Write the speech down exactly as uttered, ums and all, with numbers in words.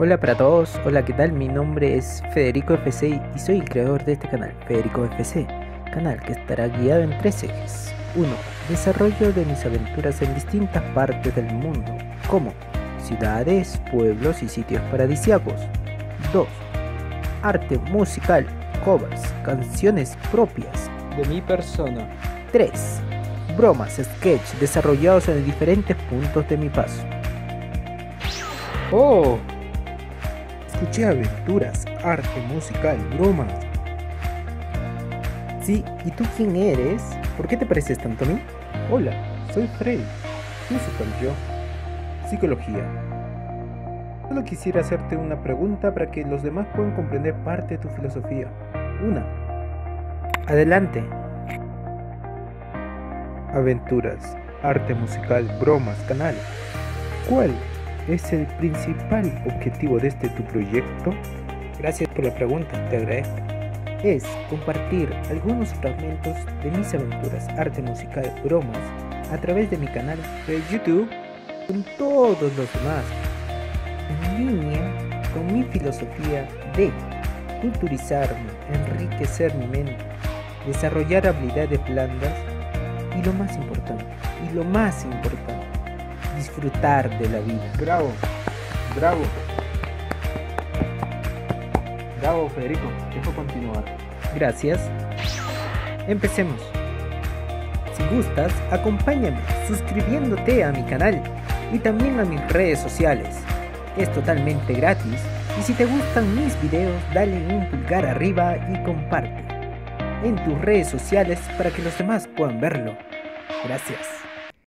Hola para todos, hola, ¿qué tal? Mi nombre es Federico F C y soy el creador de este canal, Federico F C, canal que estará guiado en tres ejes. uno. Desarrollo de mis aventuras en distintas partes del mundo, como ciudades, pueblos y sitios paradisíacos. dos. Arte musical, covers, canciones propias de mi persona. tres. Bromas, sketch desarrollados en diferentes puntos de mi paso. ¡Oh! Escuché aventuras, arte musical, bromas. Sí, ¿y tú quién eres? ¿Por qué te pareces tanto a mí? Hola, soy Freddy, un super yo. Psicología. Solo quisiera hacerte una pregunta para que los demás puedan comprender parte de tu filosofía. Una. Adelante. Aventuras, arte musical, bromas, canal. ¿Cuál es el principal objetivo de este tu proyecto? Gracias por la pregunta, te agradezco. Es compartir algunos fragmentos de mis aventuras, arte musical, bromas, a través de mi canal de YouTube con todos los demás, en línea con mi filosofía de culturizarme, enriquecer mi mente, desarrollar habilidades blandas y lo más importante, y lo más importante, disfrutar de la vida. Bravo, bravo. Bravo, Federico, dejo continuar. Gracias. Empecemos. Si gustas, acompáñame suscribiéndote a mi canal y también a mis redes sociales. Es totalmente gratis y si te gustan mis videos, dale un pulgar arriba y comparte en tus redes sociales para que los demás puedan verlo. Gracias.